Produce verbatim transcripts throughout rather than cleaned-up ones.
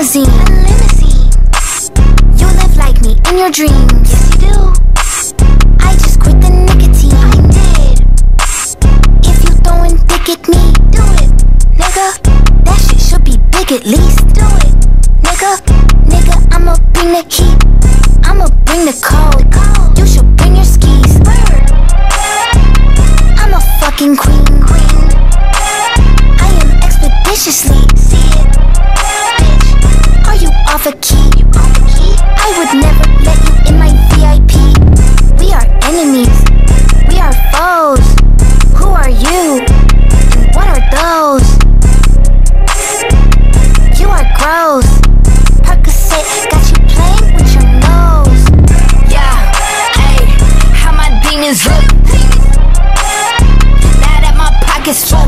limousine. A limousine. You live like me in your dreams. Yes, you do. I just quit the nicotine. I did. If you throwing dick at me, do it, nigga. That shit should be big at least. Do it, nigga. Nigga, I'ma bring the heat. I'ma bring the cold. You should bring your skis. I'm a fucking queen. Queen. I am expeditiously. See it, bitch. Are you off a key? You off a key? I would never let you in my V I P. We are enemies. We are foes. Who are you? And what are those? You are gross. Percocet got you playing with your nose. Yeah, hey, how my demons look. Now that my pocket's full.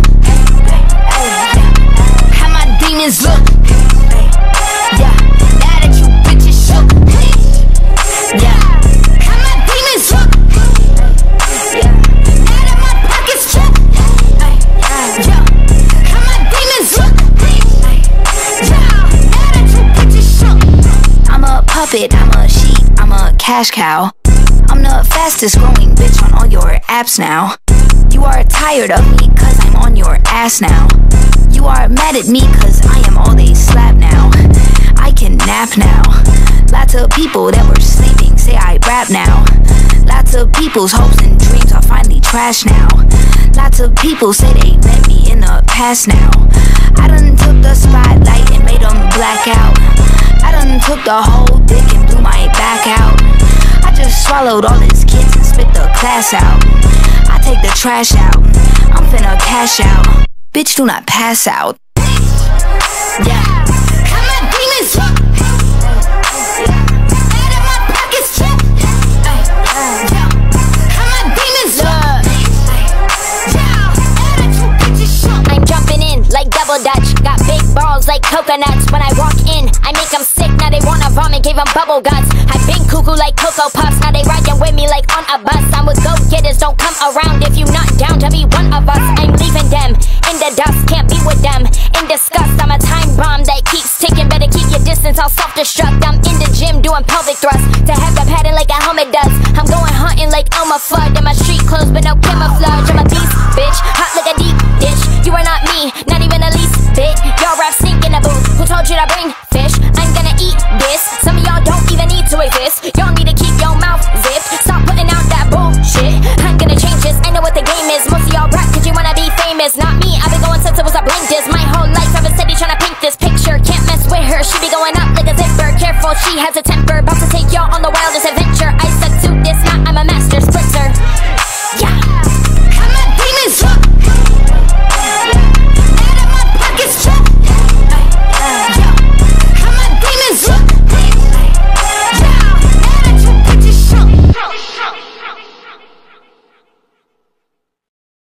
How my demons look. Yeah, now that you bitches shook. Yeah, how my demons look. Yeah, now that my pocket's full. Yeah, how my demons look. Yeah, now that you bitches shook. I'm a puppet, I'm a sheep, I'm a cash cow. I'm the fastest growing bitch on all your apps now. You are tired of me cause I'm on your ass now. You are mad at me cause I am all they slap now. I can nap now. Lots of people that were sleeping say I rap now. Lots of people's hopes and dreams are finally trash now. Lots of people say they met me in the past now. I done took the spotlight and made them black out. I done took the whole dick and blew my back out. I just swallowed all his kids and spit the class out. I take the trash out. I'm finna cash out. Bitch, do not pass out. Yeah, how my demons look. Out of my pockets full. Yeah, how my demons look. Yeah, now that you bitches shook. I'm jumping in like double dutch. Got big balls like coconuts. When I walk in, I make them sick. Now they wanna vomit, gave them bubble guts. I've been cuckoo like Cocoa Puffs. Now they riding with me like on a bus. I'm with go-getters, don't come around if you not down to be one of us. I'm leaving them in the dust, can't be with them. In disgust, I'm a time bomb that keeps ticking. Better keep your distance, I'll self-destruct. I'm in the gym doing pelvic thrusts to have the pattern like a helmet does. I'm going hunting like Elmer Fudd in my street clothes, but no camouflage. I'm a beast, bitch, hot like a deep dish. You are not me, not even the least bit. Y'all rap stink in the booth. Who told you to bring fish? I'm gonna eat this. Some of y'all don't even need to exist. Y'all need